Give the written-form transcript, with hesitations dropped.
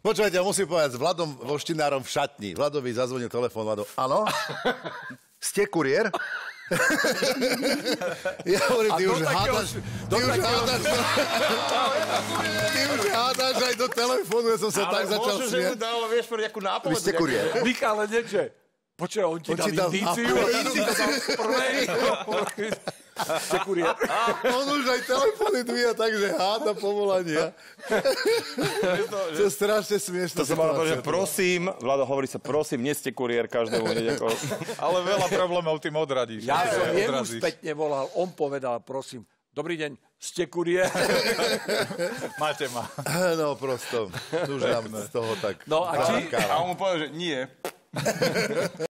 Počúvajte, ja musím povedať, s Vladom Voštinárom v šatni. Vladovi zazvonil telefón, Vlado. Áno? Ste kuriér? Ja hovorím, ty už hádaš aj do telefónu, ja som sa tak začal smiať. Ale môžu, že mu dal, vieš, pre nejakú nápovedu. Vy ste kuriér. Michale, niečo. Počuj, on ti dal indíciu. Ste kuriér. On už aj telefóny dvíja, takže háda povolania. To je strašne smiešné. To som mal to, že prosím, Vlado hovorí sa, prosím, nie ste kuriér každému. Ale veľa problémov tým odradíš. Ja som jemu spätne volal, on povedal, prosím, dobrý deň, ste kuriér? Máte ma. No prosto, už nám z toho tak... No a on mu povedal, že nie.